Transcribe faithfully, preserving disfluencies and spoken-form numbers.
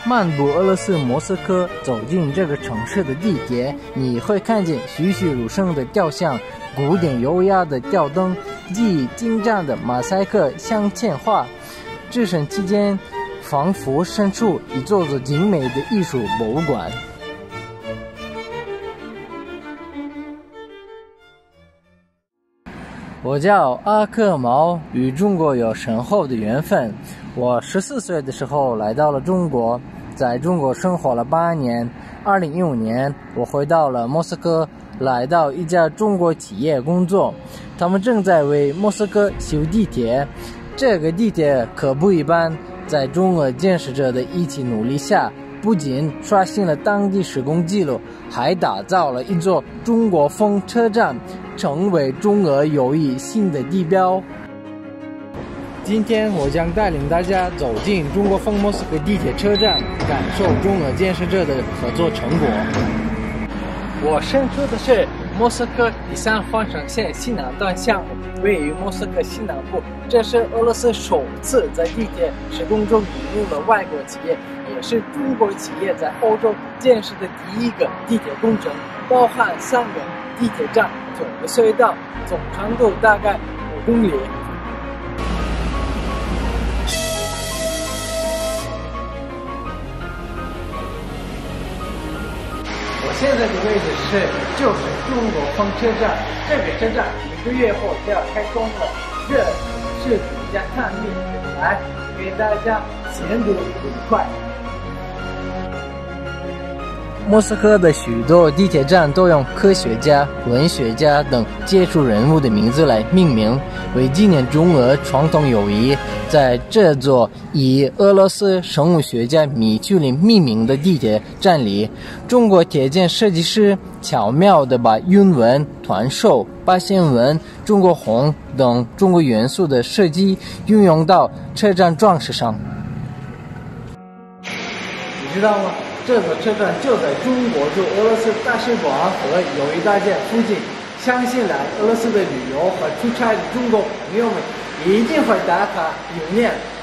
漫步俄罗斯莫斯科，走进这个城市的地铁，你会看见栩栩如生的雕像、古典优雅的吊灯、技艺精湛的马赛克镶嵌画。置身期间，仿佛身处一座座精美的艺术博物馆。我叫阿克毛，与中国有深厚的缘分。我十四岁的时候来到了中国，在中国生活了八年。二零一五年，我回到了莫斯科，来到一家中国企业工作，他们正在为莫斯科修地铁。这个地铁可不一般，在中俄建设者的一起努力下，不仅刷新了当地施工记录，还打造了一座中国风车站，成为中俄友谊新的地标。今天我将带领大家走进中国风莫斯科地铁车站，感受中俄建设者的合作成果。我身处的是莫斯科第三环城线西南段项目，位于莫斯科西南部。这是俄罗斯首次在地铁施工中引入了外国企业，也是中国企业在欧洲建设的第一个地铁工程，包含三个地铁站、九个隧道，总长度大概五公里。我现在的位置是就是中国风车站，这个车站一个月后就要开工了，这是独家探秘，来给大家闲读愉快。莫斯科的许多地铁站都用科学家、文学家等杰出人物的名字来命名，为纪念中俄传统友谊。在这座以俄罗斯生物学家米丘林命名的地铁站里，中国铁建设计师巧妙地把韵纹、团寿、八仙纹、中国红等中国元素的设计运用到车站装饰上。你知道吗？这座车站就在中国驻俄罗斯大使馆和友谊大街附近，相信来俄罗斯的旅游和出差的中国朋友们一定会打卡留念。